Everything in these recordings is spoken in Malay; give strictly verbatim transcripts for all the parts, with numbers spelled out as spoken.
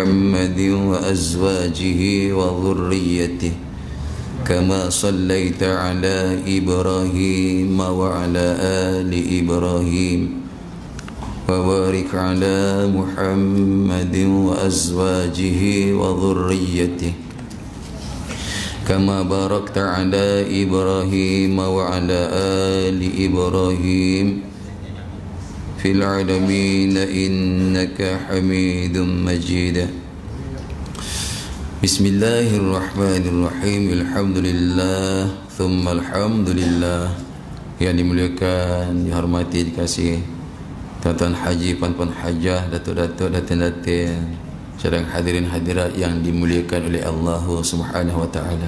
محمد وأزواجه وذريته كما صليت على إبراهيم وعلى آل إبراهيم وبارك على محمد وأزواجه وذريته كما باركت على إبراهيم وعلى آل إبراهيم في العالمين إنك حميد مجيد. بسم الله الرحمن الرحيم. الحمد لله ثم الحمد لله. Yang dimuliakan, dihormati, dikasihi tuan-tuan haji, puan-puan hajah, datuk-datuk, datin-datin, sedang hadirin hadirat yang dimuliakan oleh Allah Subhanahu wa taala.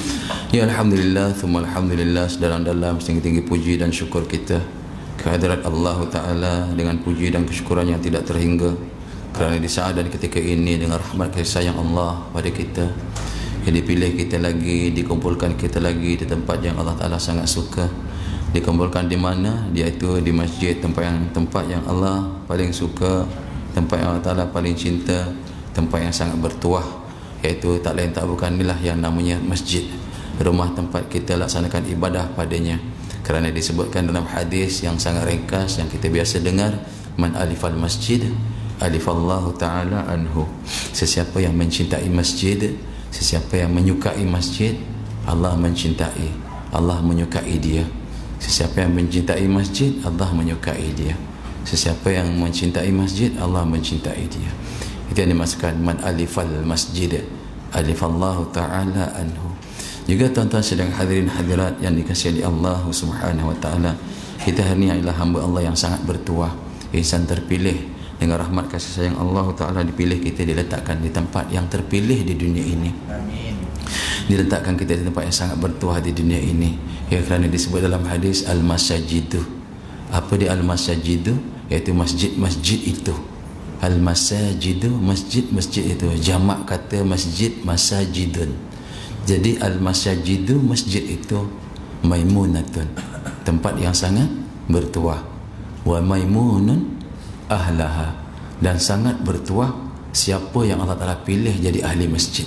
Ya alhamdulillah, thumma alhamdulillah, sedalam-dalam setinggi-tinggi puji dan syukur kita kehadirat Allah taala dengan puji dan kesyukuran yang tidak terhingga, kerana di saat dan ketika ini dengan rahmat kasih sayang Allah pada kita, yang dipilih kita lagi, dikumpulkan kita lagi di tempat yang Allah taala sangat suka. Dikumpulkan di mana? Iaitu di masjid, tempat yang tempat yang Allah paling suka, tempat yang Allah taala paling cinta, tempat yang sangat bertuah, iaitu tak lain tak bukan inilah yang namanya masjid, rumah tempat kita laksanakan ibadah padanya. Kerana disebutkan dalam hadis yang sangat ringkas yang kita biasa dengar, man alifal masjid alifallahu ta'ala anhu. Sesiapa yang mencintai masjid, sesiapa yang menyukai masjid, Allah mencintai, Allah menyukai dia. Sesiapa yang mencintai masjid, Allah menyukai dia. Sesiapa yang mencintai masjid, Allah mencintai dia. Itu yang dimaksudkan man alifal masjid alifallahu ta'ala anhu. Juga tuan-tuan sedang hadirin hadirat yang dikasihi oleh Allah Subhanahu wa taala, kita hari ini adalah hamba Allah yang sangat bertuah, insan terpilih dengan rahmat kasih sayang Allah taala, dipilih kita, diletakkan di tempat yang terpilih di dunia ini. Amin. Diletakkan kita di tempat yang sangat bertuah di dunia ini. Ya, kerana disebut dalam hadis al-masajidu. Apa dia al-masajidu? Iaitu masjid-masjid itu. Al-masajidu, masjid-masjid itu. Jamak kata masjid masajidun. Jadi al-masajidu, masjid itu maimunatun, tempat yang sangat bertuah. Wa maimunun ahlaha, dan sangat bertuah siapa yang Allah Taala pilih jadi ahli masjid.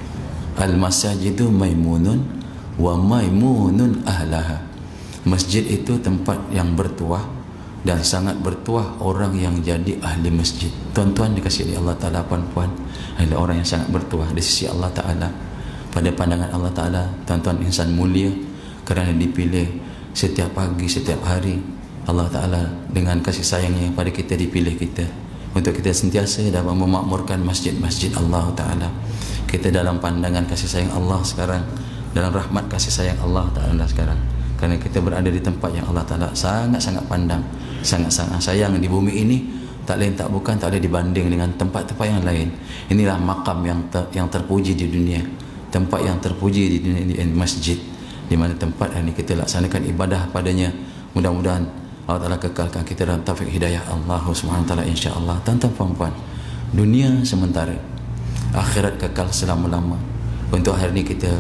Al-masajidu maimunun wa maimunun ahlaha. Masjid itu tempat yang bertuah dan sangat bertuah orang yang jadi ahli masjid. Tuan-tuan dikasihi Allah Taala, puan-puan, adalah orang yang sangat bertuah di sisi Allah Taala. Pada pandangan Allah Taala, tuan-tuan insan mulia kerana dipilih setiap pagi, setiap hari. Allah Taala dengan kasih sayangnya pada kita dipilih kita untuk kita sentiasa dapat memakmurkan masjid-masjid Allah Taala. Kita dalam pandangan kasih sayang Allah sekarang, dalam rahmat kasih sayang Allah Taala sekarang, kerana kita berada di tempat yang Allah Taala sangat-sangat pandang, sangat-sangat sayang di bumi ini. Tak lain tak bukan, tak boleh dibanding dengan tempat-tempat yang lain. Inilah makam yang ter, yang terpuji di dunia, tempat yang terpuji di dunia ini, masjid, di mana tempat ini kita laksanakan ibadah padanya. Mudah-mudahan Allah Taala kekalkan kita dalam taufik hidayah Allah Subhanahu wa taala, insya-Allah. Tuan-tuan puan-puan, dunia sementara, akhirat kekal selama-lama. Untuk hari ini kita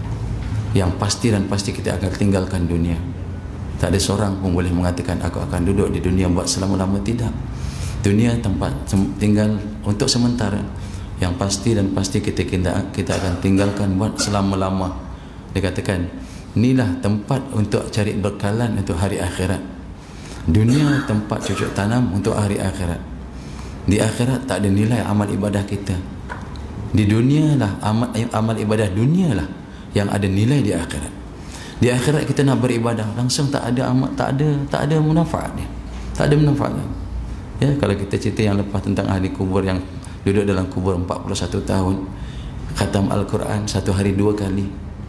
yang pasti dan pasti kita akan tinggalkan dunia. Tak ada seorang pun boleh mengatakan aku akan duduk di dunia buat selama-lama. Tidak. Dunia tempat tinggal untuk sementara. Yang pasti dan pasti kita kita akan tinggalkan buat selama-lama. Dikatakan inilah tempat untuk cari bekalan untuk hari akhirat. Dunia tempat cucuk tanam untuk hari akhirat. Di akhirat tak ada nilai amal ibadah kita. Di dunia lah amal, amal ibadah dunia lah yang ada nilai di akhirat. Di akhirat kita nak beribadah langsung tak ada amal, tak ada tak ada manfaatnya. Tak ada manfaatnya. Ya, kalau kita cerita yang lepas tentang ahli kubur yang duduk dalam kubur empat puluh satu tahun, khatam Al-Quran satu hari dua kali.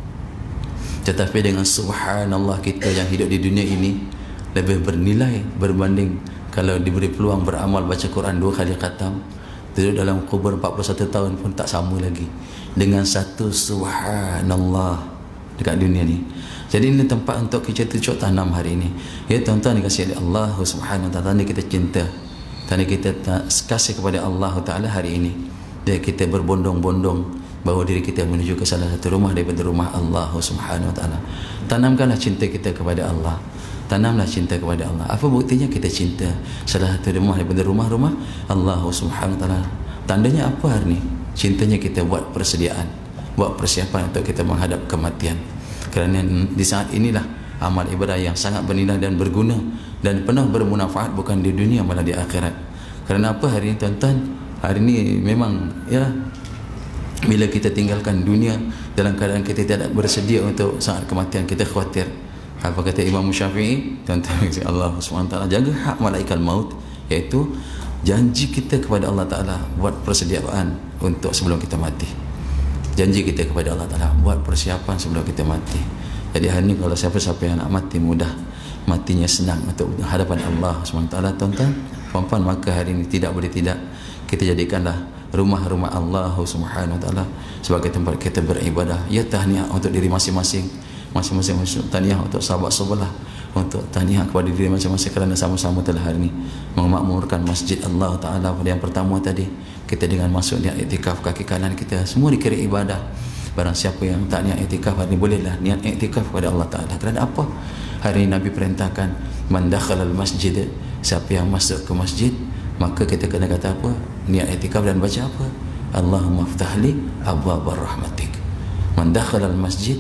Tetapi dengan subhanallah kita yang hidup di dunia ini lebih bernilai berbanding kalau diberi peluang beramal baca Quran dua kali khatam, duduk dalam kubur empat puluh satu tahun pun tak sama lagi dengan satu subhanallah dekat dunia ni. Jadi ini tempat untuk kita cucuk tanam hari ini. Ya tuan-tuan dikasihi oleh Allah Subhanahu wa taala, tanda kita cinta, tanda kita kasih kepada Allah Taala hari ini. Dan kita berbondong-bondong bawa diri kita menuju ke salah satu rumah daripada rumah Allah Subhanahu wa taala. Tanamkanlah cinta kita kepada Allah. Tanamlah cinta kepada Allah. Apa buktinya kita cinta salah satu rumah daripada rumah-rumah Allah Subhanahu wa taala? Tandanya apa hari ni? Cintanya kita buat persediaan, buat persiapan untuk kita menghadap kematian. Kerana di saat inilah amal ibadah yang sangat bernilai dan berguna dan penuh bermanfaat, bukan di dunia malah di akhirat. Kerana apa hari ini tuan-tuan? Hari ini memang ya, bila kita tinggalkan dunia dalam keadaan kita tidak bersedia untuk saat kematian, kita khawatir. Apa kata Imam Syafi'i? Tuan-tuan Allah subhanahu wa taala jaga hak malaikat maut, iaitu janji kita kepada Allah Ta'ala buat persediaan untuk sebelum kita mati. Janji kita kepada Allah Ta'ala buat persiapan sebelum kita mati. Jadi hari ini kalau siapa-siapa yang nak mati mudah, matinya senang untuk hadapan Allah subhanahu wa taala, tuan-tuan, puan-puan, maka hari ini tidak boleh tidak kita jadikanlah rumah-rumah Allah subhanahu wa taala sebagai tempat kita beribadah. Ya, tahniah untuk diri masing-masing, masing-masing tahniah untuk sahabat sebelah, untuk tahniah kepada diri masing-masing kerana sama-sama telah hari ini memakmurkan masjid Allah Ta'ala. Pada yang pertama tadi, kita dengan masuk niat iktikaf, kaki kanan kita semua dikira ibadah. Barang siapa yang tak niat iktikaf hari ini, bolehlah niat iktikaf kepada Allah Ta'ala. Kerana apa? Hari ini Nabi perintahkan man dakhalal masjid, siapa yang masuk ke masjid, maka kita kena kata apa? Niat iktikaf dan baca apa? Allahumma ftahli abwabar rahmatik. Man dakhalal masjid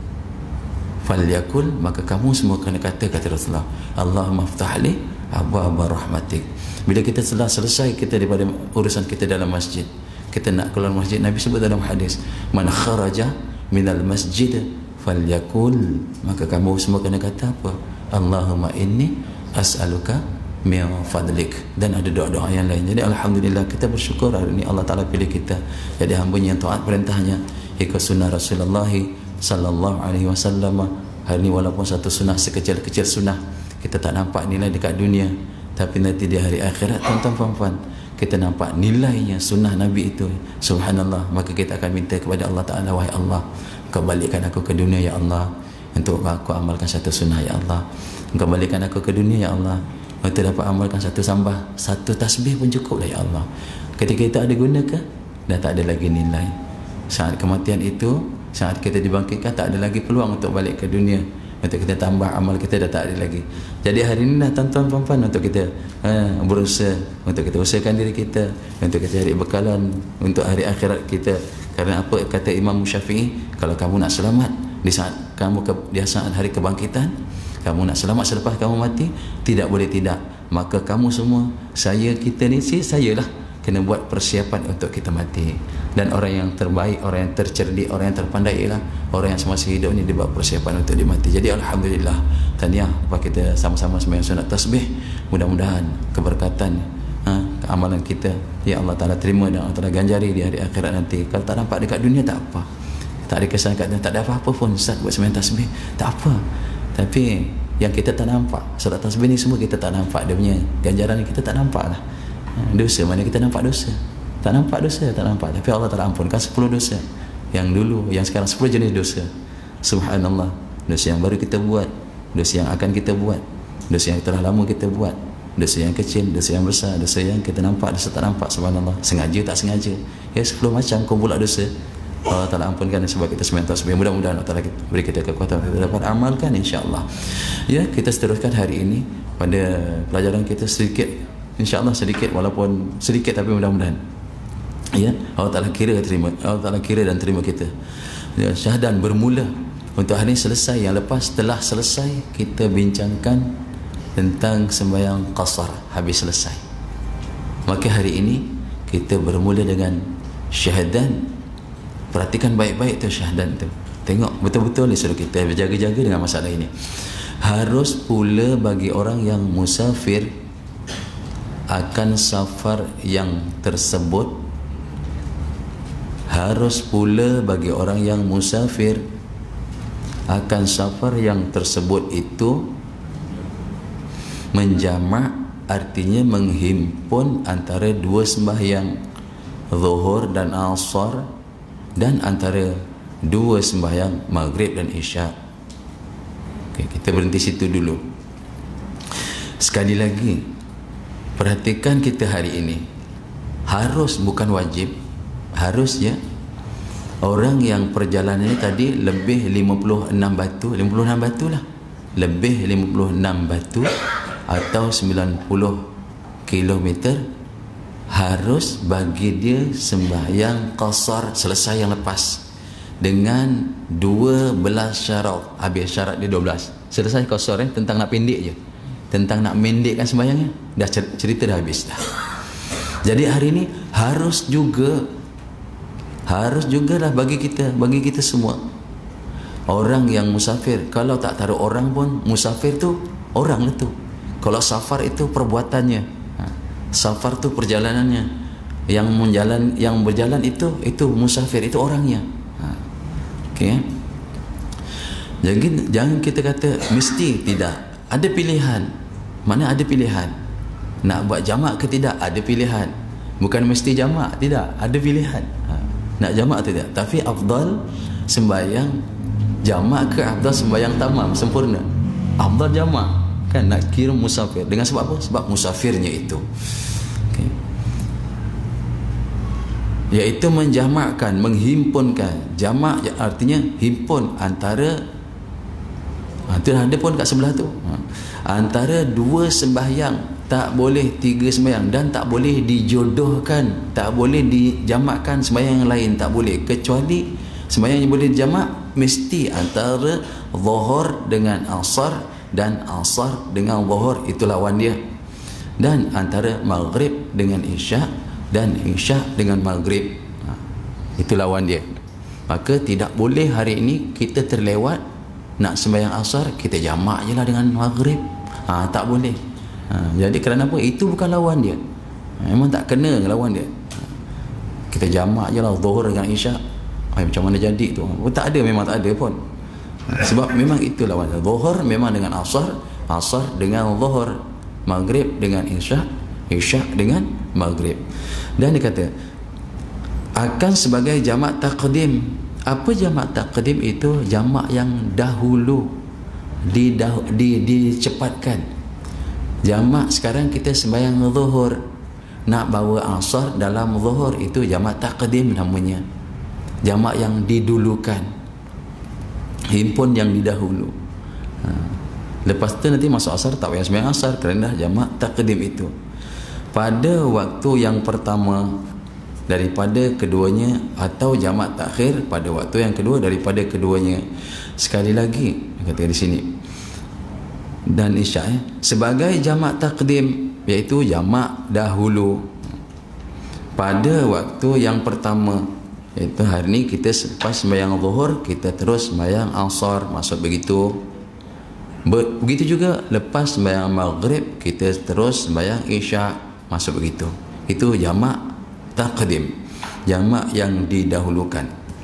falyakul, maka kamu semua kena kata, kata Rasulullah, Allahumma ftahli abwabar rahmatik. Bila kita telah selesai kita daripada urusan kita dalam masjid, kita nak keluar masjid, Nabi sebut dalam hadis, man kharaja minal masjid falyakul, maka kamu semua kena kata apa? Allahumma inni as'aluka min fadlik. Dan ada doa-doa yang lain. Jadi alhamdulillah, kita bersyukur hari ini Allah Ta'ala pilih kita jadi hamba-Nya yang taat perintahnya, ikut sunnah Rasulullah sallallahu alaihi wasallam. Hari ini walaupun satu sunnah sekecil-kecil sunnah kita tak nampak nilai dekat dunia, tapi nanti di hari akhirat, tuan-tuan puan-puan, kita nampak nilainya sunnah Nabi itu. Subhanallah. Maka kita akan minta kepada Allah Ta'ala, wahai Allah, Kau balikkan aku ke dunia ya Allah, untuk aku amalkan satu sunnah ya Allah. Kau balikkan aku ke dunia ya Allah, untuk dapat amalkan satu sambah, satu tasbih pun cukup lah ya Allah. Ketika kita ada guna ke? Dah tak ada lagi nilai. Saat kematian itu, saat kita dibangkitkan, tak ada lagi peluang untuk balik ke dunia, untuk kita tambah amal kita dah tak ada lagi. Jadi hari ini lah tuan-tuan puan-puan, untuk kita ha, berusaha, untuk kita usahakan diri kita, untuk kita cari bekalan untuk hari akhirat kita. Kerana apa kata Imam Syafi'i? Kalau kamu nak selamat di saat kamu ke, di saat hari kebangkitan, kamu nak selamat selepas kamu mati, tidak boleh tidak, maka kamu semua, saya, kita ni, si saya lah, kena buat persiapan untuk kita mati. Dan orang yang terbaik, orang yang tercerdik, orang yang terpandai ialah orang yang semasa hidup ni dia buat persiapan untuk dia mati. Jadi alhamdulillah, tahniah lepas kita sama-sama sembahyang sunat tasbih, mudah-mudahan keberkatan ha, amalan kita ya Allah Ta'ala terima dan Allah Ta'ala ganjari di hari akhirat nanti. Kalau tak nampak dekat dunia tak apa, tak ada kesan kat dunia, tak ada apa-apa pun, Ustaz buat sembahyang tasbih tak apa. Tapi yang kita tak nampak, solat tasbih ni semua kita tak nampak, dia punya ganjaran ni kita tak nampak lah. Dosa mana kita nampak dosa? Tak nampak dosa, tak nampak. Tapi Allah Ta'ala ampunkan sepuluh dosa yang dulu, yang sekarang sepuluh jenis dosa. Subhanallah. Dosa yang baru kita buat, dosa yang akan kita buat, dosa yang telah lama kita buat, dosa yang kecil, dosa yang besar, dosa yang kita nampak, dosa tak nampak. Subhanallah. Sengaja tak sengaja, ya sepuluh macam kumpulan dosa. Allah Ta'ala ampunkan sebab kita sembahyang tasbih. Mudah-mudahan Allah Ta'ala beri kita kekuatan kita dapat amalkan, insya-Allah. Ya, kita seteruskan hari ini pada pelajaran kita sedikit, insya-Allah sedikit, walaupun sedikit tapi mudah-mudahan ya Allah Ta'ala kira terima, Allah Ta'ala kira dan terima kita. Ya, syahadan bermula untuk hari ini selesai. Yang lepas telah selesai kita bincangkan tentang sembahyang qasar, habis selesai. Maka hari ini kita bermula dengan syahadan. Perhatikan baik-baik tu syahadan tu. Tengok betul-betul ni suruh kita berjaga-jaga dengan masalah ini. Harus pula bagi orang yang musafir akan safar yang tersebut, harus pula bagi orang yang musafir akan safar yang tersebut itu menjamak, artinya menghimpun antara dua sembahyang zuhur dan asar, dan antara dua sembahyang maghrib dan isyak. Okay, kita berhenti situ dulu. Sekali lagi, perhatikan kita hari ini, harus bukan wajib, harus ya, orang yang perjalanannya tadi lebih lima puluh enam batu, lima puluh enam batu lah, lebih lima puluh enam batu atau sembilan puluh kilometer, harus bagi dia sembahyang qasar selesai yang lepas dengan dua belas syarat. Habis syarat dia dua belas. Selesai qasar eh, tentang nak pendek je. Tentang nak mendekkan sembahyangnya, dah cerita dah habis dah. Jadi hari ini harus juga harus jugalah bagi kita, bagi kita semua. Orang yang musafir, kalau tak taruh orang pun, musafir tu orang lah tu. Kalau safar itu perbuatannya, safar tu perjalanannya. Yang menjalan, yang berjalan itu itu musafir, itu orangnya. Okey. Jadi jangan kita kata mesti, tidak. Ada pilihan. Mana ada pilihan. Nak buat jamak ke tidak, ada pilihan. Bukan mesti jamak, tidak, ada pilihan. Ha. Nak jamak atau tidak. Tapi afdal sembahyang jamak ke afdal sembahyang tamam sempurna? Afdal jamak. Kan nak kira musafir. Dengan sebab apa? Sebab musafirnya itu. Okay. Iaitu menjamakkan, menghimpunkan. Jamak artinya himpun antara, ha, itu ada pun kat sebelah tu. Ha. Antara dua sembahyang, tak boleh tiga sembahyang, dan tak boleh dijodohkan, tak boleh dijamakkan sembahyang yang lain, tak boleh, kecuali sembahyang yang boleh dijamak mesti antara zuhur dengan asar dan asar dengan zuhur, itu lawan dia. Dan antara maghrib dengan isyak dan isyak dengan maghrib, ha, itu lawan dia. Maka tidak boleh hari ini kita terlewat nak sembahyang asar, kita jamak je lah dengan maghrib. Ha, tak boleh. Ha, jadi kerana apa? Itu bukan lawan dia. Ha, memang tak kena lawan dia. Ha, kita jamak je lah zuhur dengan isyak. Ha, macam mana jadi tu? Oh, tak ada, memang tak ada pun. Ha, sebab memang itu lawan dia. Zuhur memang dengan asar, asar dengan zuhur, maghrib dengan isyak, isyak dengan maghrib. Dan dia kata akan sebagai jamak taqdim. Apa jamak taqdim itu? Jamak yang dahulu di, di, dicepatkan. Jamak sekarang kita sembahyang zuhur, nak bawa asar dalam zuhur, itu jamak taqdim namanya. Jamak yang didulukan, himpun yang didahulu. Ha. Lepas tu nanti masuk asar tak payah sembahyang asar kerana jamak taqdim itu. Pada waktu yang pertama daripada keduanya, atau jamak takhir pada waktu yang kedua daripada keduanya. Sekali lagi kata di sini, dan isyak eh, sebagai jamak taqdim, iaitu jamak dahulu pada waktu yang pertama. Iaitu hari ni kita selepas sembahyang zuhur, kita terus sembahyang asar, masuk begitu. Begitu juga lepas sembahyang maghrib, kita terus sembahyang isyak, masuk begitu. Itu jamak taqdim, jamak yang didahulukan.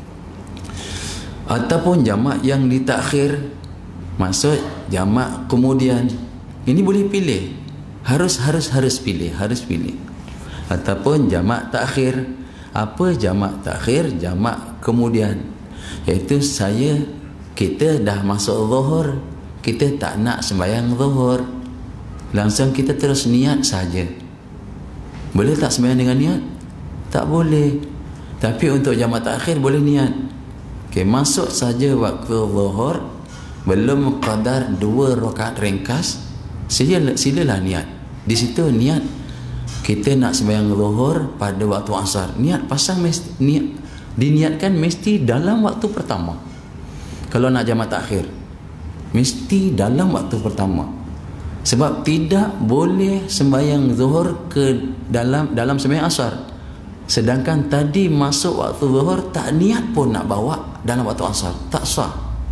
Ataupun jamak yang ditakhir, maksud jamak kemudian. Ini boleh pilih, harus harus harus pilih, harus pilih. Ataupun jamak takhir. Apa jamak takhir? Jamak kemudian, iaitu saya, kita dah masuk zuhur, kita tak nak sembahyang zuhur, langsung kita terus niat saja. Boleh tak sembahyang dengan niat? Tak boleh. Tapi untuk jamak takhir boleh niat. Okey, masuk saja waktu zuhur, belum qadar dua rakaat ringkas, sila silalah niat. Di situ niat kita nak sembahyang zuhur pada waktu asar. Niat pasang mesti, niat diniatkan mesti dalam waktu pertama. Kalau nak jamak takhir, mesti dalam waktu pertama. Sebab tidak boleh sembahyang zuhur ke dalam dalam sembahyang asar. Sedangkan tadi masuk waktu zuhur tak niat pun nak bawa dalam waktu asar, tak sah.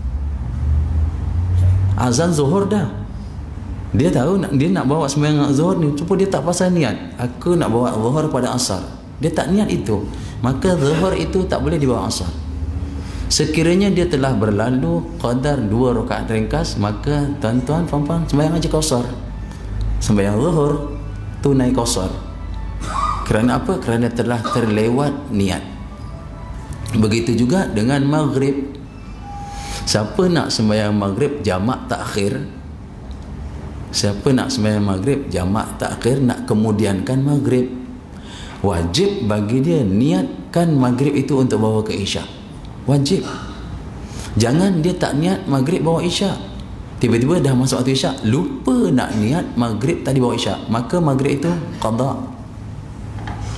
Azan zuhur dah, dia tahu nak, dia nak bawa sembahyang zuhur ni, cuma dia tak pasal niat, aku nak bawa zuhur pada asar. Dia tak niat itu, maka zuhur itu tak boleh dibawa asar. Sekiranya dia telah berlalu qadar dua rakaat ringkas, maka tuan-tuan puan-puan sembahyang aja qasar. Sembahyang zuhur tunai qasar. Kerana apa? Kerana telah terlewat niat. Begitu juga dengan maghrib. Siapa nak sembahyang maghrib jamak takhir, siapa nak sembahyang maghrib jamak takhir, nak kemudiankan maghrib, wajib bagi dia niatkan maghrib itu untuk bawa ke isyak. Wajib. Jangan dia tak niat maghrib bawa isyak, tiba-tiba dah masuk waktu isyak, lupa nak niat maghrib tadi bawa isyak, maka maghrib itu qada.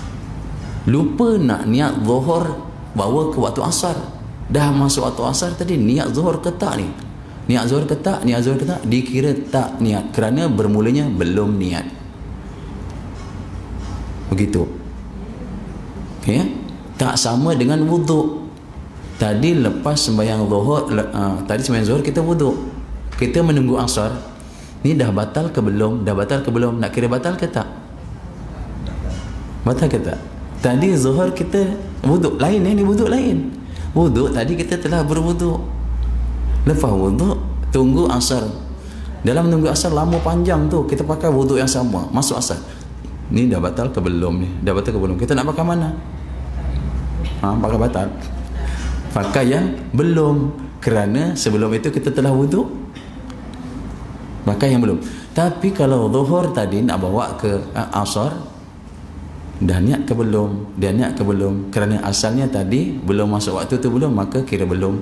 lupa nak niat zuhur bawa ke waktu asar. Dah masuk waktu asar tadi, niat zuhur ke tak ni? Niat zuhur ke tak? Niat zuhur ke tak? Dikira tak niat kerana bermulanya belum niat. Begitu. Okay? Tak sama dengan wuduk. Tadi lepas sembahyang zuhur, uh, tadi sembahyang zuhur kita wuduk, kita menunggu asar. Ni dah batal ke belum? Dah batal ke belum? Nak kira batal ke tak? Batal ke tak? Tadi zuhur kita wuduk lain, ni wuduk lain. Wuduk tadi kita telah berwuduk. Lepas wuduk tunggu asar. Dalam menunggu asar lama panjang tu, kita pakai wuduk yang sama, masuk asar. Ni dah batal ke belum ni? Dah batal ke belum? Kita nak pakai mana? Ha, pakai batal. Pakai yang belum, kerana sebelum itu kita telah wuduk. Pakai yang belum. Tapi kalau zuhur tadi nak bawa ke uh, asar, dah niat ke belum? Dia niat ke belum? Kerana asalnya tadi belum masuk waktu tu belum, maka kira belum.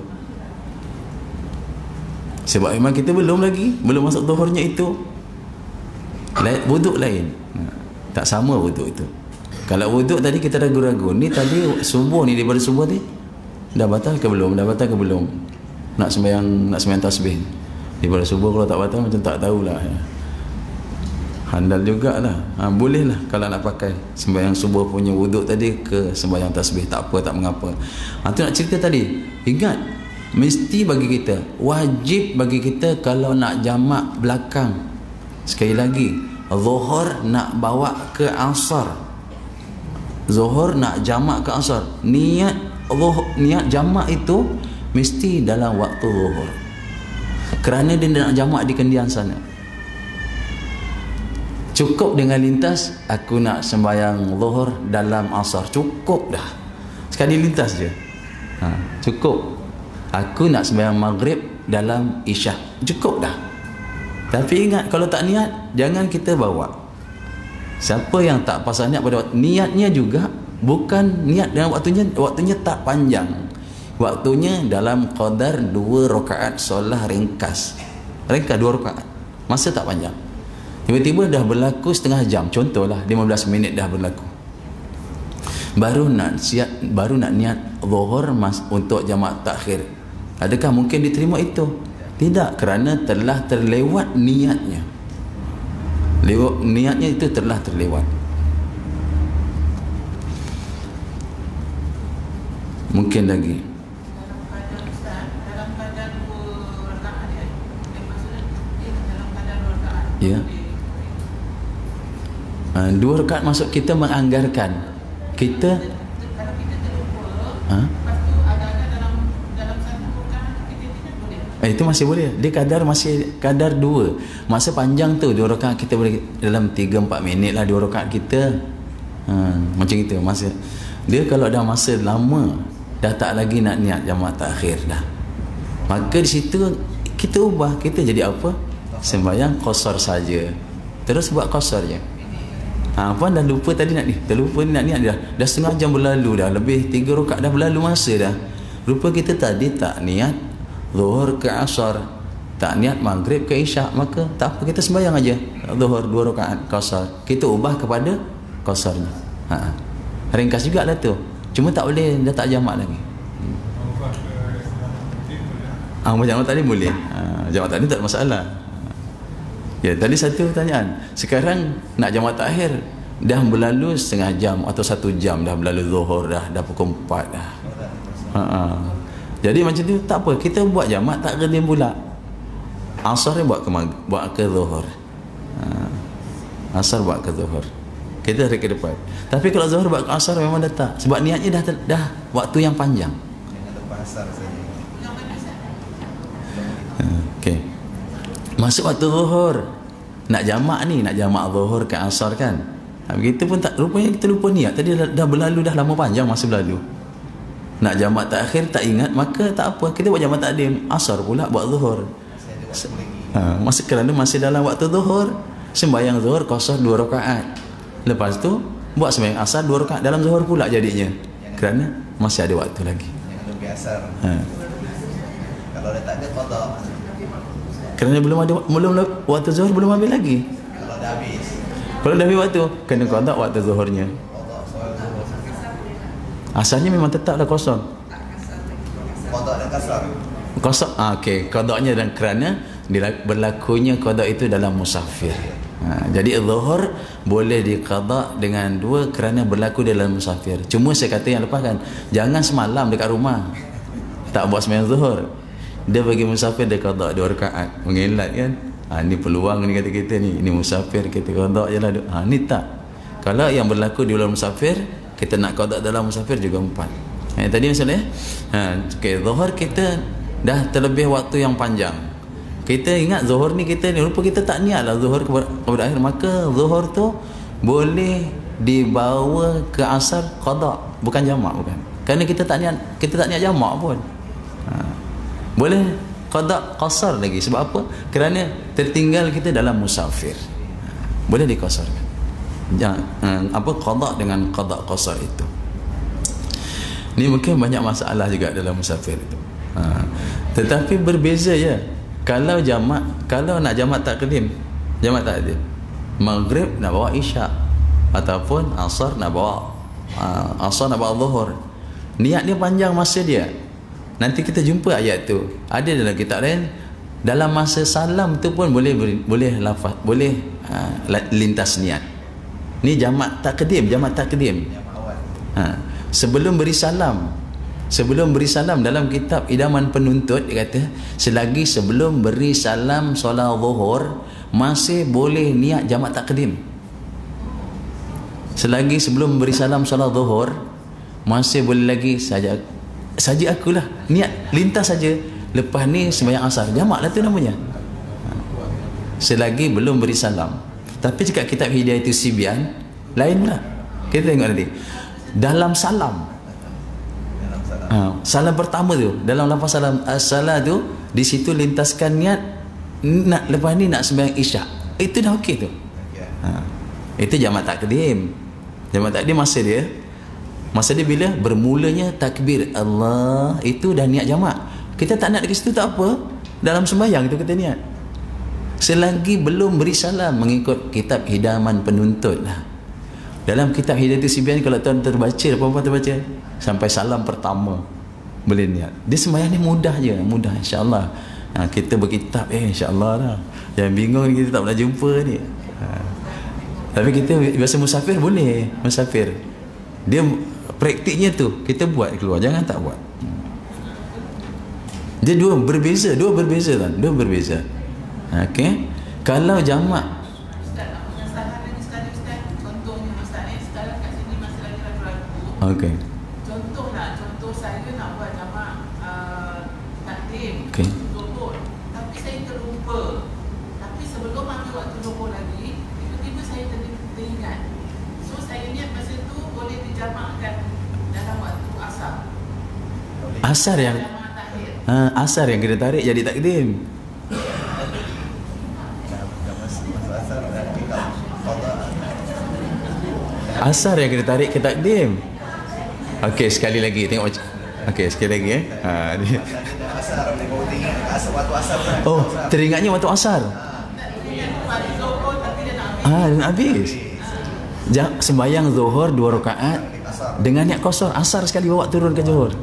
Sebab memang kita belum lagi, belum masuk zuhurnya itu. Lain, wuduk lain. Tak sama wuduk itu. Kalau wuduk tadi kita ragu-ragu, ni tadi subuh ni, daripada subuh ni dah batal ke belum? Dah batal ke belum? Nak sembahyang, nak sembahyang tasbih daripada subuh, kalau tak batal macam tak tahulah ya. Handal jugalah. Ha, boleh lah kalau nak pakai sembahyang subuh punya wuduk tadi ke sembahyang tasbih, tak apa, tak mengapa. Ha, tu nak cerita tadi. Ingat, mesti bagi kita, wajib bagi kita kalau nak jamak belakang. Sekali lagi, zuhur nak bawa ke asar, zuhur nak jamak ke asar, niat zuhur, niat jamak itu mesti dalam waktu zuhur, kerana dia nak jamak di kendian sana. Cukup dengan lintas, aku nak sembahyang zuhur dalam asar, cukup dah, sekali lintas je. Ha, cukup. Aku nak sembahyang maghrib dalam isyak, cukup dah. Tapi ingat, kalau tak niat, jangan kita bawa. Siapa yang tak pasal niat pada waktu, niatnya juga bukan niat dalam waktunya, waktunya tak panjang. Waktunya dalam qadar dua rakaat solat ringkas. Ringkas dua rakaat. Masa tak panjang. Tiba-tiba dah berlaku setengah jam, contohlah lima belas minit dah berlaku. Baru nak siap, baru nak niat zuhur mas untuk jamak takhir. Adakah mungkin diterima itu? Tidak, kerana telah terlewat niatnya. Lewat niatnya itu telah terlewat. Mungkin lagi. Ya. Ha, dua rakaat masuk kita menganggarkan. Kita ha? Eh, itu masih boleh. Dia kadar masih kadar dua. Masa panjang tu dua rakaat kita boleh dalam tiga empat minit lah dua rakaat kita. Ha, macam itu masa. Dia kalau dah masa lama, dah tak lagi nak niat jamak takhir dah. Maka di situ kita ubah, kita jadi apa? Sembahyang qasar saja. Terus buat qasar je. Ha, puan dah lupa tadi nak ni. Dah lupa nak niat dah. Dah setengah jam berlalu dah. Lebih tiga rakaat dah berlalu masa dah. Rupa kita tadi tak niat zuhur ke asar, tak niat maghrib ke isyak, maka tak apa, kita sembahyang aja zuhur dua rakaat qasar, kita ubah kepada qasarnya. Ha, ringkas juga lah tu, cuma tak boleh, dah tak jamak lagi. hmm. Ah, jamak tadi boleh. Ha, jamak tadi tak ada masalah. Ya, tadi satu pertanyaan. Sekarang nak jamak takhir, dah berlalu setengah jam atau satu jam dah berlalu zuhur dah, dah pukul empat dah. Ha, ha. Jadi macam tu tak apa, kita buat jamak tak kedim pula. Asar buat ke buat ke zuhur. Ha. Asar buat ke zuhur. Kita tarik ke depan. Tapi kalau zuhur buat ke asar memang dah tak. Sebab niatnya dah dah waktu yang panjang. Jangan lepas asar saja. Okey. Masuk waktu zuhur. Nak jamak ni, nak jamak zuhur ke asar kan. Ha, begitu pun tak, rupanya kita lupa niat. Tadi dah, dah berlalu dah lama panjang masa berlalu. Nak jamak takhir tak ingat, maka tak apa, kita buat jamak takdim, asar pula buat zuhur. Ha, masa kerana masih dalam waktu zuhur, sembahyang zuhur qasar dua rakaat. Lepas tu buat sembahyang asar dua rakaat dalam zuhur pula jadinya. Kerana masih ada waktu lagi. Jangan lebih asar. Ha. Kalau dah tak ada qada. Kerana belum ada, belum waktu zuhur belum habis lagi. Kalau dah habis. Kalau dah habis waktu, kena qada waktu zuhurnya. Asalnya memang tetaplah kosong. Qada dan kasar. Kosong. Ah, okey, qadanya dan kerana berlakunya qada itu dalam musafir. Ha, jadi zuhur boleh diqada dengan dua kerana berlaku dalam musafir. Cuma saya kata yang lepas kan, jangan semalam dekat rumah tak buat sembahyang zuhur, dia bagi musafir dia qada dua rakaat, mengelak kan. Ha, ni peluang ni kata kita ni, ini musafir kita qada je lah. Ha, ni tak. Kalau yang berlaku di dalam musafir, kita nak qada dalam musafir juga empat. Ha, tadi misalnya ha, okay, zuhur kita dah terlebih waktu yang panjang. Kita ingat zuhur ni kita ni rupa kita tak niat lah zuhur kepada akhir, maka zuhur tu boleh dibawa ke asar qada, bukan jamak, bukan. Kerana kita tak niat, kita tak niat jamak pun. Ha. Boleh qada qasar lagi. Sebab apa? Kerana tertinggal kita dalam musafir. Ha. Boleh diqasarkan. Jangan ha, apa qada dengan qada qasar itu. Ni mungkin banyak masalah juga dalam musafir itu. Ha. Tetapi berbeza ya. Kalau jamak, kalau nak jamak takdim, jamak takdim, maghrib nak bawa isyak, ataupun asar nak bawa uh, asar nak bawa zuhur, niat dia panjang masa dia. Nanti kita jumpa ayat tu. Ada dalam kitab lain, dalam masa salam tu pun boleh boleh lafaz, boleh uh, lintas niat. Ni jamak takdim, jamak takdim. Ha, sebelum beri salam. Sebelum beri salam dalam kitab Idaman Penuntut dia kata, selagi sebelum beri salam solat zuhur masih boleh niat jamak takdim. Selagi sebelum beri salam solat zuhur masih boleh lagi saja saja akulah niat lintas saja, lepas ni sembahyang asar, jamaklah tu namanya. Selagi belum beri salam. Tapi jika kitab Hidayatul Sibyan lain pula. Kita tengok nanti. Dalam salam, Ha, salam pertama tu, dalam lafaz salam as-salah tu, di situ lintaskan niat nak lepas ni nak sembahyang isyak. Itu dah okey tu. Ha, itu jamak takdim. Jamak takdim masa dia, masa dia bila bermulanya takbir Allah, itu dah niat jamak. Kita tak nak dekat situ tak apa. Dalam sembahyang itu kita niat. Selagi belum beri salam mengikut kitab Hidaman Penuntut lah. Dalam kitab Hidayatul Sibyan kalau tuan terbaca, apa-apa terbaca sampai salam pertama boleh niat. Dia sembahyang ni mudah je, mudah insya-Allah. Ha, kita berkitab eh insya-Allah lah. Yang bingung kita tak pernah jumpa ni. Ha. Tapi kita biasa musafir boleh, musafir. Dia praktiknya tu kita buat keluar, jangan tak buat. Dia dua berbeza, dua berbeza kan, dua berbeza. Ha, okey. Kalau jamak okey. Contohlah, contoh saya nak buat jamak uh, takdim, okey, zuhur, tapi saya terlupa. Tapi sebelum ambil waktu zuhur lagi, tiba-tiba saya ter teringat. So saya niat masa tu boleh dijamakkan dalam waktu asar. Asar yang ha, asar yang kita tarik jadi takdim. Asar yang kita tarik ke takdim. Okey, sekali lagi tengok. Okey, sekali lagi eh. Ha, dia. Oh, teringatnya waktu asar. Ah, dan habis. Jangan sembahyang zuhur dua rakaat dengan niat qasar, asar sekali bawa turun ke zuhur.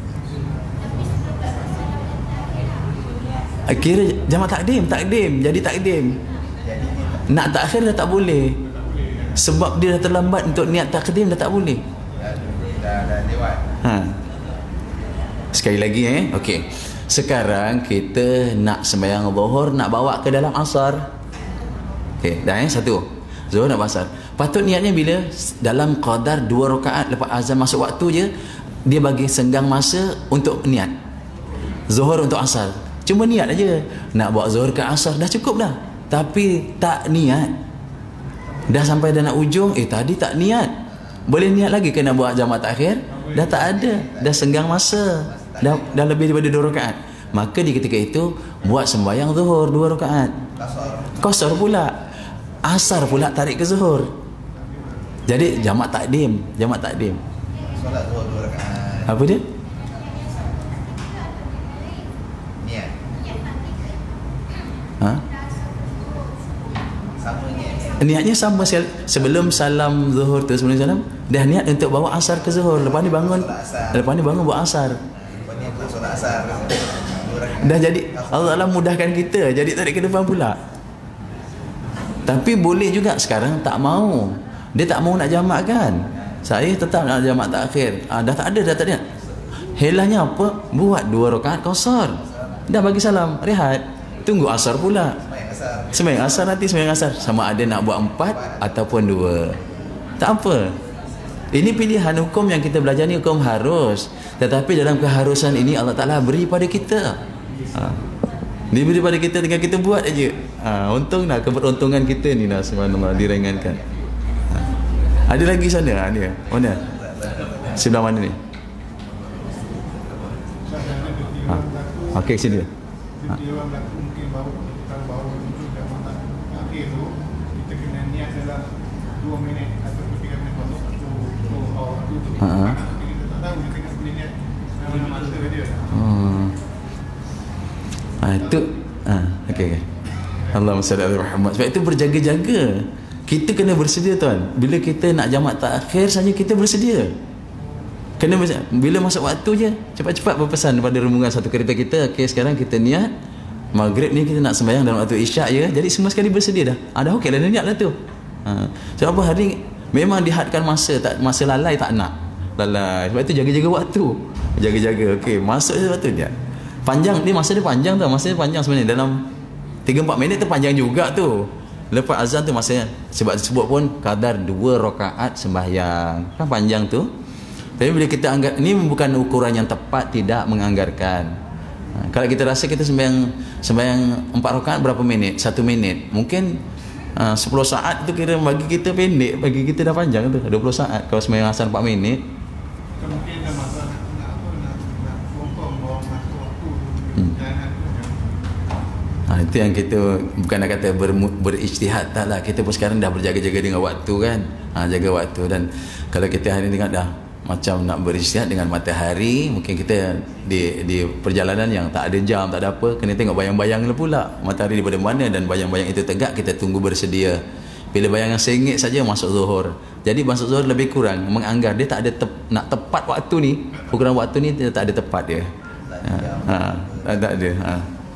Akhirnya jamak takdim, takdim jadi takdim. Nak takhir dah tak boleh. Sebab dia dah terlambat untuk niat takdim, dah tak boleh. Dah, dah lewat. Ha. Sekali lagi eh. Okey. Sekarang kita nak sembahyang zuhur, nak bawa ke dalam asar. Okey, dah eh satu. Zuhur nak asar. Patut niatnya bila dalam qadar dua rakaat lepas azan masuk waktu je, dia bagi senggang masa untuk niat. Zuhur untuk asar. Cuma niat aja. Nak bawa zuhur ke asar dah cukup dah. Tapi tak niat. Dah sampai dah nak ujung, eh tadi tak niat. Boleh niat lagi kena buat jamak takhir? Dah tak ada, dah senggang masa. Dah dah lebih daripada dua rakaat. Maka di ketika itu buat sembahyang zuhur dua rakaat. Qasar pula. Asar pula tarik ke zuhur. Jadi jamak takdim, jamak takdim. Solat zuhur dua rakaat. Apa dia? Niat. Ha? Sama niat. Niatnya sama sebelum salam zuhur tu, sebelum salam Dah niat untuk bawa asar ke zuhur. Lepas ni bangun, lepas ni bangun buat asar. Lepas ni untuk solat asar. Dua rakaat. Dah jadi Allah Taala mudahkan kita, jadi tarik ke depan pula. Tapi boleh juga sekarang tak mau. Dia tak mau nak jamakkan. Saya tetap nak jamak takhir. Ah, dah tak ada, dah tak ada. Helahnya apa? Buat dua rakaat qasar. Dah bagi salam, rehat. Tunggu asar pula. Sembahyang asar. Sembahyang asar nanti sembahyang asar. Sama ada nak buat empat ataupun dua. Tak apa. Ini pilihan hukum yang kita belajar ni, hukum harus. Tetapi dalam keharusan ini Allah Ta'ala beri pada kita. Ha. Diberi pada kita, tinggal kita buat aja. Ha. Untung nak keberuntungan kita ni lah, subhanallah, diringankan. Ha. Ada lagi sana? Ha, dia. Mana? Sebelah mana ni? Ha. Okey, sini. Ha. Dia orang berlaku mungkin baru kalau baru itu dah mata akhir tu kita kena niat dalam dua minit atau tiga minit masuk satu tu awal tu tu. Ha. Kita tak tahu kita kena boleh niat dalam masa dia. Hmm. Ah, itu ah, okey okey. Allahumma salli ala Muhammad. Sebab itu berjaga-jaga. Kita kena bersedia tuan. Bila kita nak jamak takhir saja kita bersedia. Kena bila masuk waktu je cepat-cepat berpesan kepada rombongan satu kereta kita, okey sekarang kita niat maghrib ni kita nak sembahyang dalam waktu isyak je. Jadi semua sekali bersedia dah. Ah dah okey dah niat dah tu. Ha. Sebab apa hari memang dihadkan masa, tak masa lalai tak nak. Lalai. Sebab itu jaga-jaga waktu. Jaga-jaga. Okey, masuk je waktu dia. Panjang ni, masa dia panjang tau. Masa dia panjang sebenarnya. Dalam tiga empat minit tu panjang juga tu. Lepas azan tu masanya, sebab disebut pun kadar dua rakaat sembahyang. Kan panjang tu. Tapi bila kita anggap, ni bukan ukuran yang tepat, tidak menganggarkan. Ha, kalau kita rasa kita sembahyang sembahyang empat rakaat berapa minit? Satu minit. Mungkin uh, sepuluh saat tu kira bagi kita pendek, bagi kita dah panjang tu. dua puluh saat. Kalau sembahyang asar empat minit. Mungkin dah masa nak nak apa nak nak confirm bahawa masa waktu Hmm. jangan Ha, itu yang kita bukan nak kata ber, berijtihad tak lah. Kita pun sekarang dah berjaga-jaga dengan waktu kan. Ha, jaga waktu. Dan kalau kita hari ni tengok dah macam nak berijtihad dengan matahari, mungkin kita di di perjalanan yang tak ada jam, tak ada apa, kena tengok bayang-bayang pula matahari daripada mana, dan bayang-bayang itu tegak, kita tunggu bersedia. Bila bayangan sengit saja masuk zuhur. Jadi masuk zuhur lebih kurang menganggar, dia tak ada tep, nak tepat waktu ni, ukuran waktu ni dia tak ada tepat dia. Ha, ha, tak ada. Ha.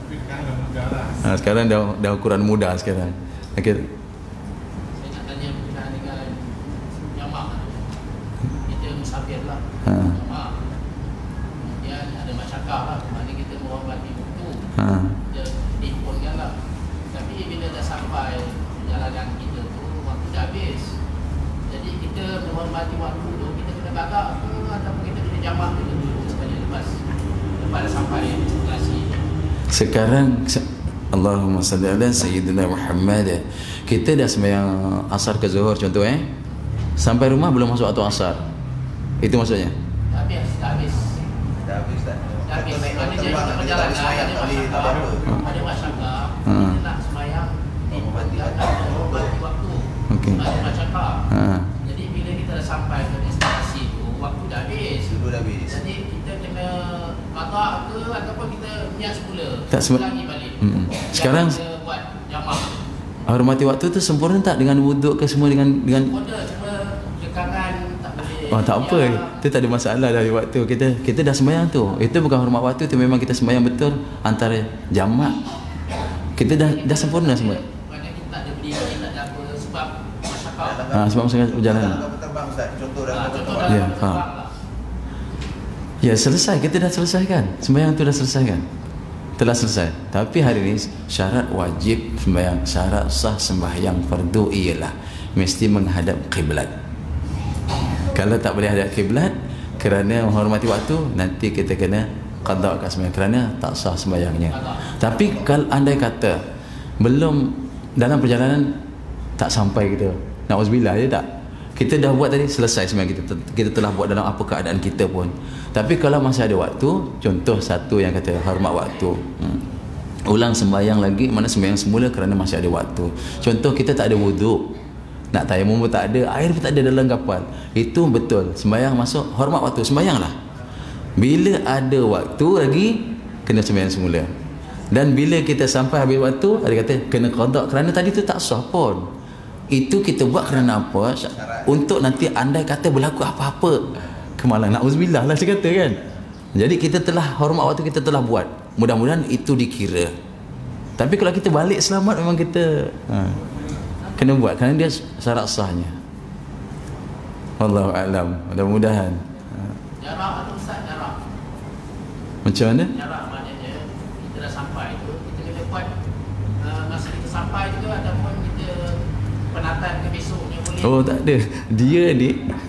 Ha, sekarang dah dah ukuran mudah sekarang. Okey. Saya nak tanya berkenaan dengan jamak. Kita musafir lah. Ha. Jamak. Kemudian ada masyarakat lah. Mana kita menghormati waktu. Ha. Dia diimpunkan lah. Tapi bila dah sampai perjalanan kita tu, waktu dah habis. Jadi kita menghormati waktu tu, kita kena gagak ke ataupun kita kena jamak dulu sekali lepas lepas dah sampai destinasi. Sekarang Allahumma salli ala Sayyidina Muhammad. Kita dah sembahyang asar ke zuhur contoh eh. Sampai rumah belum masuk waktu asar. Itu maksudnya. Dah habis, dah habis. Dah habis dah. Dah habis. Naik Mana jadi terbang, kita tak berjalan boleh semayang, ada tak boleh tak boleh apa. masyarakat, ada masyarakat, Ha. kita nak semayang di perjalanan menghormati waktu. Okey. Ada masyarakat. Ha. Jadi bila kita dah sampai ke destinasi tu, waktu dah habis. Dulu dah habis. Jadi kita kena qada ke ataupun kita niat semula. Tak semula. Ulangi balik. Hmm. Sekarang kita buat jamak. hormati waktu tu sempurna tak dengan wuduk ke semua dengan dengan Order cuma kekangan tak boleh. oh, tak apa. Ya. Itu tak ada masalah dari waktu. Kita kita dah sembahyang tu. Itu bukan hormat waktu tu, memang kita sembahyang betul antara jamak. Kita dah dah sempurna semua. Maknanya kita tak ada berdiri, tak ada apa sebab masyarakat. Ha, sebab masa perjalanan. Dalam terbang Ustaz, contoh dalam Ah, kapal contoh terbang. dalam Ya, terbang faham. lah. Ya, selesai. Kita dah selesaikan. Sembahyang tu dah selesaikan. Telah selesai. Tapi hari ini syarat wajib sembahyang, syarat sah sembahyang fardu ialah mesti menghadap kiblat. Kalau tak boleh hadap kiblat kerana menghormati waktu, nanti kita kena qada kat sembahyang kerana tak sah sembahyangnya. Tapi kalau andai kata belum dalam perjalanan tak sampai kita, nauzubillah ya tak, kita dah buat tadi, selesai sembahyang kita, kita telah buat dalam apa keadaan kita pun. Tapi kalau masih ada waktu, contoh satu yang kata hormat waktu, hmm. ulang sembahyang lagi, mana sembahyang semula kerana masih ada waktu. Contoh kita tak ada wuduk, nak tayamum pun tak ada, air pun tak ada dalam kapal, itu betul sembahyang masuk hormat waktu, sembahyanglah. Bila ada waktu lagi, kena sembahyang semula. Dan bila kita sampai habis waktu, ada kata kena qada kerana tadi tu tak sah pun. Itu kita buat kerana apa? Syarat untuk nanti andai kata berlaku apa-apa kemalangan, na'udzubillah lah saya kata kan. Jadi kita telah hormat waktu, kita telah buat, mudah-mudahan itu dikira. Tapi kalau kita balik selamat, memang kita ha, kena buat kerana dia syarat sahnya. Wallahu a'lam. Mudah-mudahan ha. Jarak atau Ustaz, jarak Macam mana? jarak maknanya kita dah sampai tu, kita kena buat uh, masa kita sampai tu, ataupun kita penatan ke besoknya boleh. Oh tak ada. Dia ni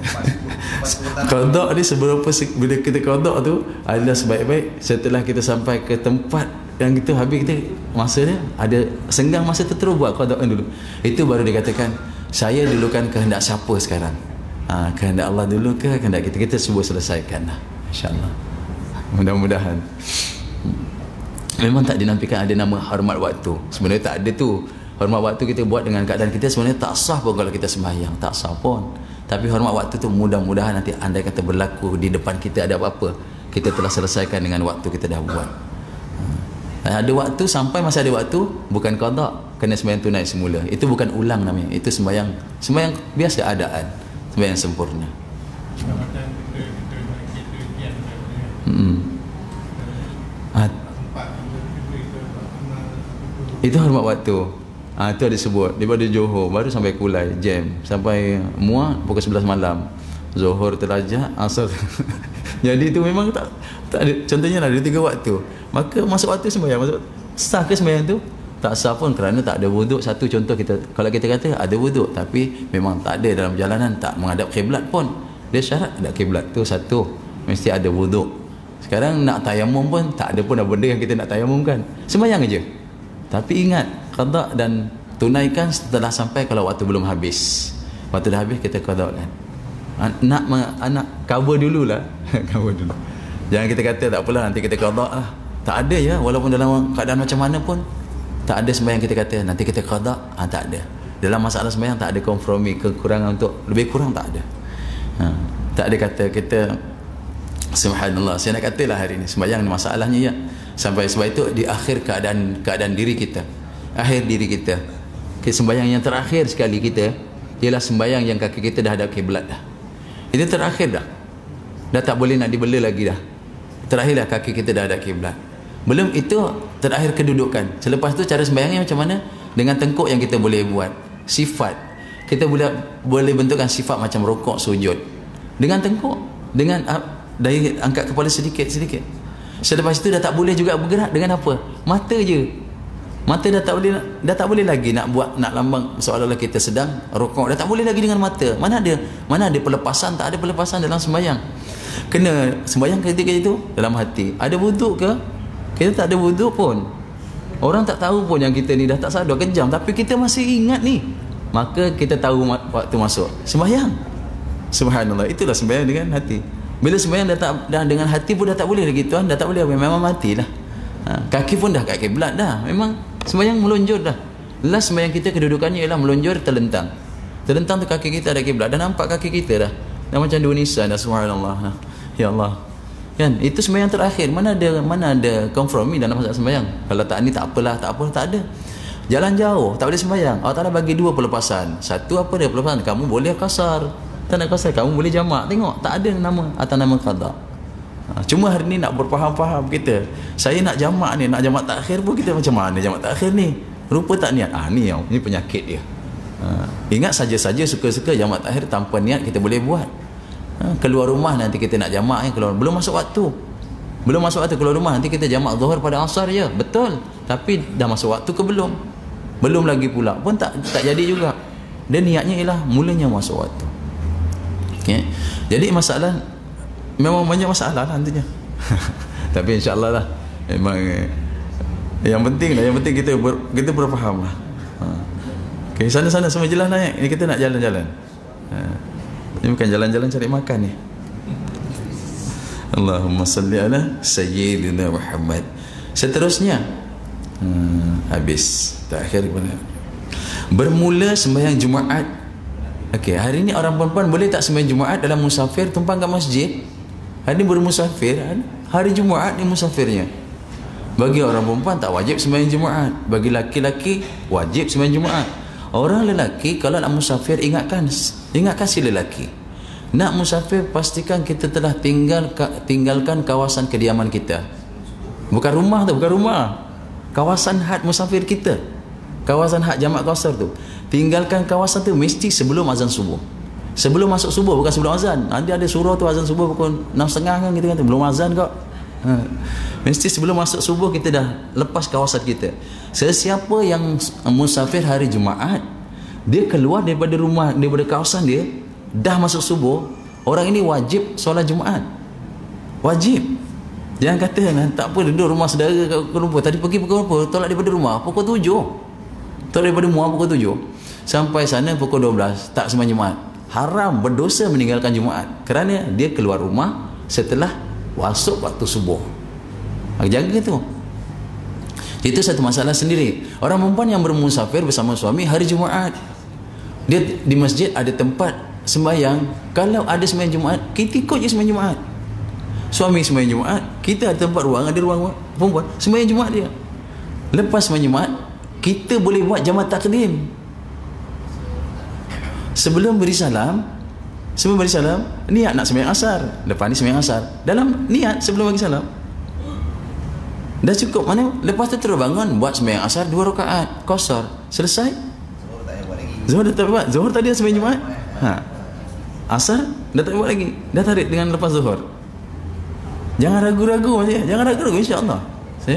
qada ni seberapa se- bila kita qada tu adalah sebaik-baik setelah kita sampai ke tempat yang kita habis, kita masa dia ada senggang masa tu terus buat qada dulu. Itu baru dikatakan saya dulu kan kehendak siapa sekarang. Ha, kehendak Allah dulu ke kehendak kita, kita cuba selesaikan lah, insya-Allah. Mudah-mudahan. Memang tak dinafikan ada nama hormat waktu. Sebenarnya tak ada tu. Hormat waktu kita buat dengan keadaan kita sebenarnya tak sah pun kalau kita sembahyang, tak sah pun. Tapi hormat waktu tu mudah-mudahan nanti andai kata berlaku di depan kita ada apa-apa, kita telah selesaikan dengan waktu kita dah buat. Ha. Ada waktu, sampai masa ada waktu, bukan qada, kena sembahyang tunai semula. Itu bukan ulang namanya. Itu sembahyang sembahyang biasa adaan, sembahyang sempurna. Macam kita kita kita ujian Hmm. Ha, tempat kita kita kita pernah itu hormat waktu. Ah, itu ada sebut daripada Johor baru sampai Kulai jam sampai Muar pukul sebelas malam, Zuhur terlajak, asar. Jadi itu memang tak tak ada. Contohnya lah ada tiga waktu, maka masuk waktu sembahyang, masuk sah ke sembahyang tu? Tak sah pun kerana tak ada wuduk. Satu contoh, kita kalau kita kata ada wuduk tapi memang tak ada dalam perjalanan, tak menghadap kiblat pun, dia syarat ada kiblat tu satu, mesti ada wuduk. Sekarang nak tayamum pun tak ada pun ada benda yang kita nak tayamumkan, sembahyang aja. Tapi ingat, qada dan tunaikan setelah sampai, kalau waktu belum habis. Waktu dah habis kita qada kan. Nak anak cover dululah. Cover dulu. Jangan kita kata tak apalah nanti kita qada lah. Tak ada ya, walaupun dalam keadaan macam mana pun tak ada sembahyang kita kata nanti kita qada, ha, tak ada. Dalam masalah sembahyang tak ada kompromi, kekurangan untuk lebih kurang tak ada. Ha, tak ada kata kita subhanallah. Saya nak katalah hari ni sembahyang masalahnya ya. Sampai sebab itu di akhir keadaan keadaan diri kita, akhir diri kita, sembahyang yang terakhir sekali kita ialah sembahyang yang kaki kita dah hadap kiblat dah. Itu terakhir dah. Dah tak boleh nak dibela lagi dah. Terakhir dah kaki kita dah hadap kiblat. Belum itu terakhir kedudukan. Selepas tu cara sembahyangnya macam mana? Dengan tengkuk yang kita boleh buat. Sifat. Kita boleh boleh bentukkan sifat macam rukuk, sujud. Dengan tengkuk, dengan dari angkat kepala sedikit-sedikit. Selepas itu dah tak boleh juga bergerak dengan apa? Mata je. Mata dah tak boleh dah tak boleh lagi nak buat nak lambang seolah-olah kita sedang rukuk. Dah tak boleh lagi dengan mata. Mana ada mana ada pelepasan? Tak ada pelepasan dalam sembahyang. Kena sembahyang ketika itu dalam hati. Ada wuduk ke? Kita tak ada wuduk pun. Orang tak tahu pun yang kita ni dah tak sadar kejam, tapi kita masih ingat ni. Maka kita tahu waktu masuk sembahyang. Subhanallah, itulah sembahyang dengan hati. Bila sembahyang dah tak dah dengan hati pun dah tak boleh lagi tuan, dah tak boleh, memang matilah. Ha, kaki pun dah kat kiblat dah. Memang sembahyang melonjor dah. Last sembahyang kita kedudukannya ialah melonjor terlentang. Terlentang tu kaki kita ada kiblat, dah nampak kaki kita dah. Dah macam dua nisan dah, subhanallah. Ya Allah. Kan itu sembahyang terakhir. Mana ada mana ada kompromi dalam masalah sembahyang. Kalau tak ni tak apalah, tak apa, tak ada. Jalan jauh tak boleh sembahyang. Allah Taala bagi dua pelepasan. Satu apa dia pelepasan? Kamu boleh kasar. Tak nak kasar, kamu boleh jamak. Tengok, tak ada nama atas nama qada. Ha, cuma hari ni nak berfaham-faham kita. Saya nak jamak ni, nak jamak takhir pun kita macam mana jamak takhir ni? Rupa tak niat. Ah ni ni penyakit dia. Ha, ingat saja-saja suka-suka jamak takhir tanpa niat kita boleh buat. Ha, keluar rumah nanti kita nak jamak, eh, keluar belum masuk waktu. Belum masuk waktu keluar rumah nanti kita jamak zuhur pada asar je. Betul. Tapi dah masuk waktu ke belum? Belum lagi pula. Pun tak tak jadi juga. Dan niatnya ialah mulanya masuk waktu. Okay. Jadi masalah memang banyak masalah lah nantinya. Tapi insya-Allah lah. Memang eh, yang penting lah, yang penting kita ber, kita berfaham lah. Ha. Okay, sana-sana semua jelas lah. Ini kita nak jalan-jalan. Ha. Ini bukan jalan-jalan cari makan ni. Allahumma salli ala sayyidina Muhammad. Seterusnya hmm, habis. Terakhir kepada bermula sembahyang Jumaat. Okey, hari ni orang perempuan boleh tak sembahyang Jumaat dalam musafir tumpang kat masjid? Hari ni bermusafir, hari Jumaat ni musafirnya. Bagi orang perempuan tak wajib sembahyang Jumaat. Bagi laki-laki wajib sembahyang Jumaat. Orang lelaki kalau nak musafir, ingatkan ingatkan si lelaki, nak musafir pastikan kita telah tinggal tinggalkan kawasan kediaman kita. Bukan rumah tu, bukan rumah. Kawasan had musafir kita. Kawasan had jamak qasar tu. Tinggalkan kawasan tu mesti sebelum azan subuh. Sebelum masuk subuh, bukan sebelum azan. Nanti ada surah tu azan subuh pukul enam tiga puluh kan, kita kata belum azan kok. Ha. Mesti sebelum masuk subuh kita dah lepas kawasan kita. Sesiapa yang musafir hari Jumaat, dia keluar daripada rumah, daripada kawasan dia, dah masuk subuh, orang ini wajib solat Jumaat. Wajib. Jangan kata tak apa, duduk rumah saudara kat Kuala Lumpur, tadi pergi pukul berapa, tolak daripada rumah pukul tujuh, tolak daripada rumah pukul tujuh, sampai sana pukul dua belas, tak sembahyang Jumaat. Haram, berdosa meninggalkan Jumaat kerana dia keluar rumah setelah masuk waktu subuh. Jaga tu. Itu satu masalah sendiri. Orang perempuan yang bermusafir bersama suami hari Jumaat, dia di masjid ada tempat sembahyang. Kalau ada sembahyang Jumaat, kita ikut je sembahyang Jumaat. Suami sembahyang Jumaat, kita ada tempat ruang, ada ruang perempuan, sembahyang Jumaat dia. Lepas sembahyang Jumaat, kita boleh buat jamak takdim. Sebelum beri salam, sebelum beri salam, niat nak sembahyang asar. Lepas ni sembahyang asar. Dalam niat sebelum bagi salam. Dah cukup mana? Lepas tu terus bangun buat sembahyang asar dua rakaat qasar. Selesai. Zuhur tak payah buat lagi. Zuhur dah tak buat. Zuhur tadi dah sembahyang Jumaat. Ha. Asar dah tak buat lagi. Dah tarik dengan lepas zuhur. Jangan ragu-ragu saja. Jangan ragu-ragu, insya-Allah. Saya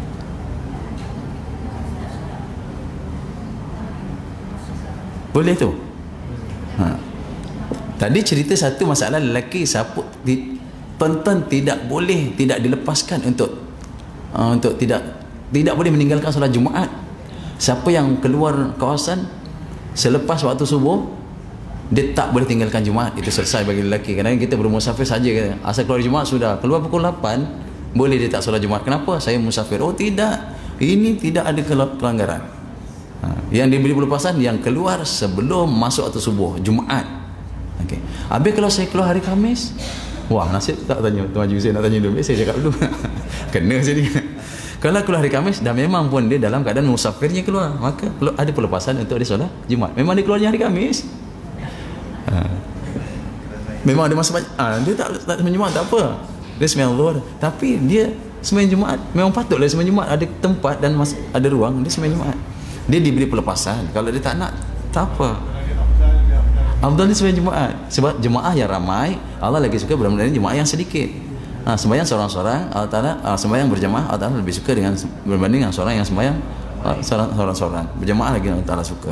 boleh tu. Ha. Tadi cerita satu masalah lelaki siapa di, tuan-tuan tidak boleh, tidak dilepaskan untuk uh, untuk tidak tidak boleh meninggalkan solat Jumaat. Siapa yang keluar kawasan selepas waktu subuh, dia tak boleh tinggalkan Jumaat. Itu selesai bagi lelaki. Kadang-kadang kita bermusafir saja, asal keluar Jumaat sudah. Keluar pukul lapan, boleh dia tak solat Jumaat. Kenapa? Saya musafir. Oh tidak, ini tidak ada pelanggaran. Ha. Yang diberi pelepasan yang keluar sebelum masuk waktu subuh Jumaat. Okey. Habis kalau saya keluar hari Khamis, wah, nasib tak tanya Tuan Haji Hussein, nak tanya dulu. Saya cakap dulu. Kena sini. Kalau keluar hari Khamis dah memang pun dia dalam keadaan musafirnya keluar, maka ada pelepasan untuk dia solat Jumaat. Memang dia keluarnya hari Khamis. Ha. Memang ada masa ha, dia tak tak sembahyang Jumaat, tak apa. Dia sembahyang Zuhur, tapi dia sembahyang Jumaat. Memang patutlah sembahyang Jumaat, ada tempat dan mas, ada ruang, dia sembahyang Jumaat. Dia diberi pelepasan. Kalau dia tak nak, tak apa. Afdal dia sembahyang Jumaat. Sebab jemaah yang ramai, Allah lagi suka berbanding jemaah yang sedikit. Ha, sembahyang seorang-seorang, Allah Ta'ala, uh, sembahyang berjemaah, Allah Ta'ala lebih suka dengan berbanding dengan seorang yang sembahyang uh, seorang-seorang. Berjemaah lagi Allah Ta'ala suka.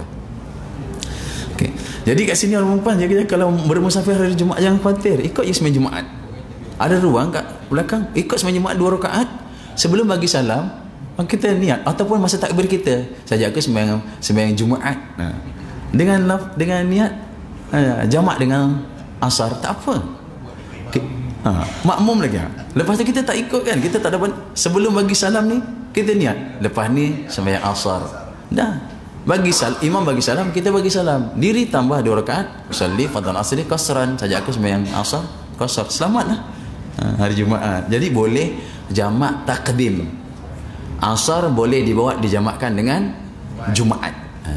Okay. Jadi kat sini orang perempuan, jadi kalau bermusafir hari Jumaat jangan khawatir, ikut je sembahyang Jumaat. Ada ruang kat belakang, ikut sembahyang Jumaat dua rakaat. Sebelum bagi salam, kita niat ataupun masa takbir kita, saya jaga sembahyang sembahyang Jumaat. Ha. Dengan dengan niat ha, jamak dengan asar, tak apa. Okay. Ha, makmum lagi. Lepas tu kita tak ikut kan, kita tak dapat. Sebelum bagi salam ni kita niat, lepas ni sembahyang asar. Dah. Bagi salam, imam bagi salam, kita bagi salam. Diri tambah dua rakaat, usalli fardhu asri qasran, saja aku sembahyang asar qasar. Selamatlah. Ha, hari Jumaat. Jadi boleh jamak takdim. Asar boleh dibawa dijamakkan dengan Jumaat. Ha.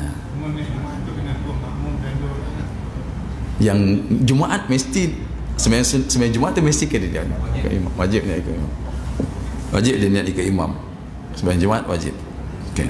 Yang Jumaat mesti sembahyang sembahyang Jumaat tu mesti kena dia ikut imam. Wajib dia ikut imam. Wajib dia niat ikut imam. Sembahyang Jumaat wajib. Okey.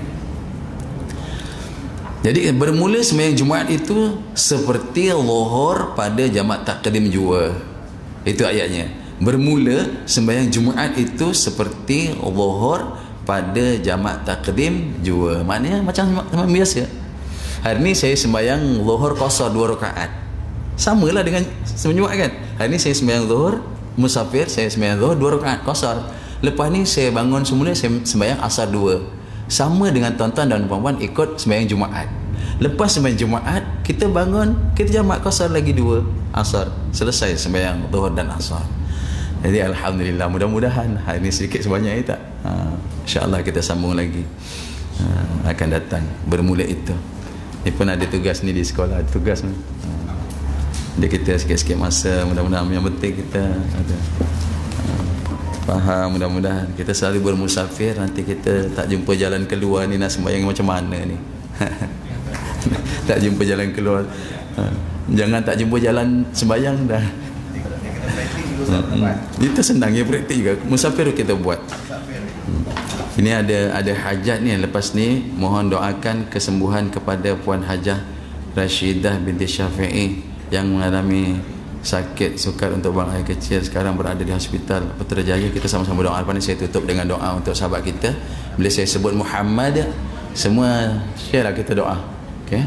Jadi bermula sembahyang Jumaat itu seperti Zuhur pada jamak takdim jua. Itu ayatnya. Bermula sembahyang Jumaat itu seperti Zuhur pada jamak takdim jua. Maknanya macam macam biasa. Hari ni saya sembahyang Zuhur qasar dua rakaat. Samalah dengan sembahyang Jumaat kan. Hari ni saya sembahyang Zuhur musafir, saya sembahyang Zuhur dua rakaat qasar. Lepas ni saya bangun semula, saya sembahyang asar dua. Sama dengan tuan-tuan dan puan-puan ikut sembahyang Jumaat. Lepas sembahyang Jumaat, kita bangun, kita jamak qasar lagi dua asar. Selesai sembahyang Zuhur dan asar. Jadi alhamdulillah, mudah-mudahan hari ini sedikit sebanyak ini tak. Ha, insya-Allah kita sambung lagi. Ha, akan datang bermula itu. Ini pun ada tugas ni di sekolah, ada tugas ni. Ha, dia kita sikit-sikit masa, mudah-mudahan yang penting kita ada ha, faham, mudah-mudahan kita selalu bermusafir, nanti kita tak jumpa jalan keluar ni nak sembahyang macam mana ni. Tak jumpa jalan keluar. Ha. Jangan tak jumpa jalan sembahyang dah. Dia kena dia kena praktik dulu Hmm. sampai tempat. Itu senang ya, praktik juga. Musafir kita buat. Musafir. Ini ada ada hajat ni. Lepas ni mohon doakan kesembuhan kepada Puan Hajah Rashidah binti Syafi'i yang mengalami sakit sukar untuk buang air kecil, sekarang berada di hospital Putrajaya. Kita sama-sama doa. Lepas ni saya tutup dengan doa untuk sahabat kita. Bila saya sebut Muhammad, semua share lah kita doa. Okey.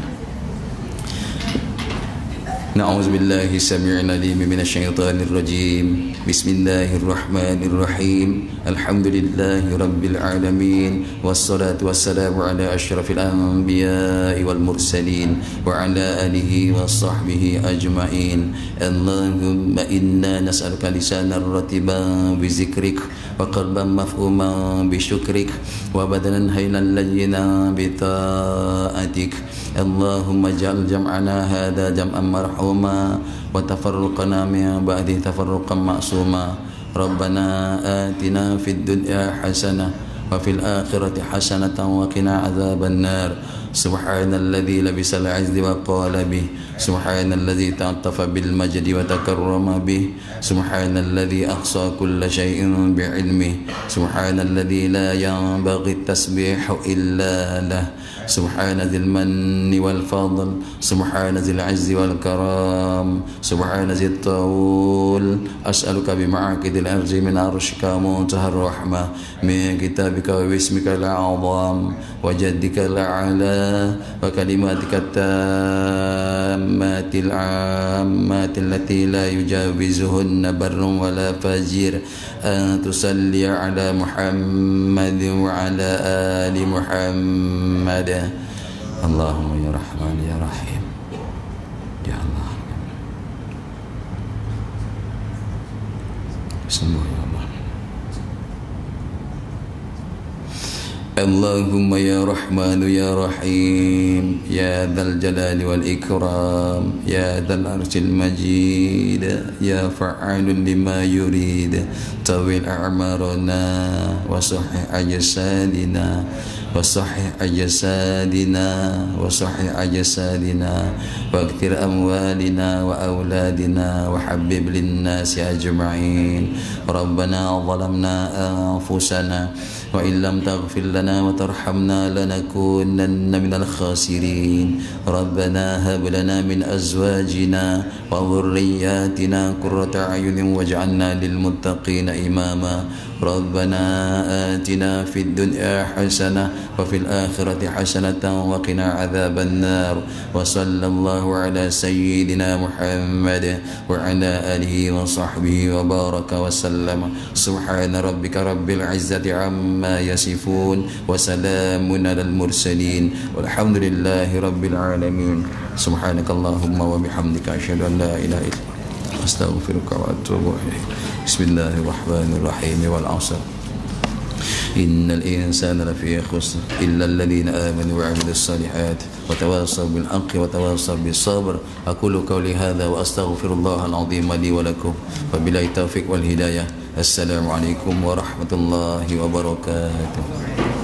Na'udzubillahi samii'il 'aliim minasyaitonir rajiim. Bismillahirrahmanirrahim. Alhamdulillahi rabbil alamin. Wassalatu wassalamu ala asyrafil anbiya'i wal mursalin wa ala alihi wa sahbihi ajma'in. Allahumma inna nas'aluka lisanan ratiban bi zikrik wa qalban mafhuman bi syukrik wa badanan haylan layyinan bi ta'atik. Allahumma ja'al jam'ana hadha jam'an marhuma wa tafarruqana min ba'di tafarruqan ma'suma. Rabbana atina fid dunya hasanah wa fil akhirati hasanatan wa qina adzaban nar. Subhanalladzi labisal 'izzi wa qala bih. Subhanalladzi ta'attafa bil majdi wa takarrama bih. Subhanalladzi ahsa kulla shay'in bi'ilmihi. Subhanalladzi la yanbaghi at-tasbihu illa lah. Subhana dzil manni wal fadl. Subhana dzil 'izzi wal karam. Subhana dzit tawul. As'aluka bi ma'aqidil arzi min arshika muntahar rahmah, min kitabika wa bismika al-'azam wa jaddika al-'ala wa kalimatika at-tammatil 'ammatil lati la yujawizuhunna barrun wala fajir. An tusalli ala Muhammad wa ala ali Muhammad. Allahumma ya Rahman ya Rahim. Ya Allah. Sembuh ya Allah. Allahumma ya Rahman ya Rahim. Ya Dzal Jalali wal Ikram. Ya Dzal Arsyil Majid. Ya Fa'alun lima yurid. Tawil a'marana wa sahih ajsadina wa sahih ajsadina wa sahih ajsadina wa akthir amwalina wa auladina wa habib linnasi ajma'in. Rabbana zalamna anfusana wa illam taghfir lana wa tarhamna lanakunanna minal khasirin. Rabbana hab lana min azwajina wa dhurriyyatina qurrata a'yunin waj'alna lil muttaqina imama. Rabbana atina fid dunya hasanah wa fil akhirati hasanatan wa qina adzaban nar. Wa sallallahu ala sayyidina Muhammad wa ala alihi wa sahbihi wa baraka wa sallama. Subhana rabbika rabbil izzati amma yasifun wa salamun alal mursalin walhamdulillahi rabbil alamin. Subhanakallahumma wa bihamdika asyhadu an la ilaha illa anta astaghfiruka wa atubu ilaik. Bismillahirrahmanirrahim. Wal 'asr. Innal insana lafi khusr illa alladhina amanu wa 'amilus salihati wa tawassaw bil haqqi wa tawassaw bis sabr. Aqulu qawli hadha wa astaghfirullahal 'azim li wa lakum. Wabillahi taufiq wal hidayah. Assalamualaikum warahmatullahi wabarakatuh.